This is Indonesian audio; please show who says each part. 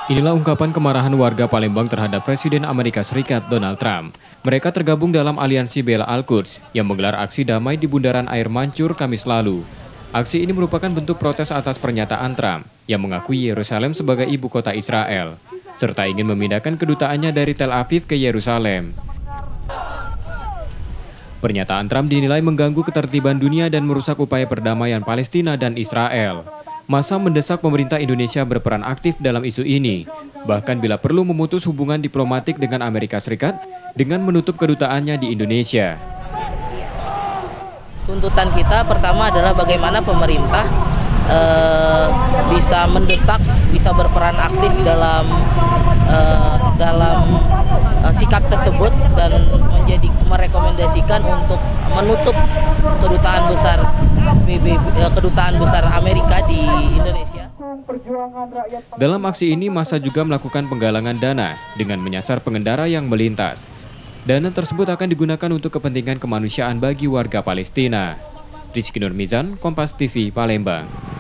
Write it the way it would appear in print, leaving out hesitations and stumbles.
Speaker 1: Inilah ungkapan kemarahan warga Palembang terhadap Presiden Amerika Serikat Donald Trump. Mereka tergabung dalam aliansi Bela Al-Quds yang menggelar aksi damai di Bundaran Air Mancur Kamis lalu. Aksi ini merupakan bentuk protes atas pernyataan Trump yang mengakui Yerusalem sebagai ibu kota Israel, serta ingin memindahkan kedutaannya dari Tel Aviv ke Yerusalem. Pernyataan Trump dinilai mengganggu ketertiban dunia dan merusak upaya perdamaian Palestina dan Israel. Massa mendesak pemerintah Indonesia berperan aktif dalam isu ini, bahkan bila perlu memutus hubungan diplomatik dengan Amerika Serikat dengan menutup kedutaannya di Indonesia.
Speaker 2: Tuntutan kita pertama adalah bagaimana pemerintah bisa mendesak, bisa berperan aktif dalam sikap tersebut dan merekomendasikan untuk menutup kedutaan besar Amerika di Indonesia.
Speaker 1: Dalam aksi ini, massa juga melakukan penggalangan dana dengan menyasar pengendara yang melintas. Dana tersebut akan digunakan untuk kepentingan kemanusiaan bagi warga Palestina. Rizky Nurmizan, Kompas TV, Palembang.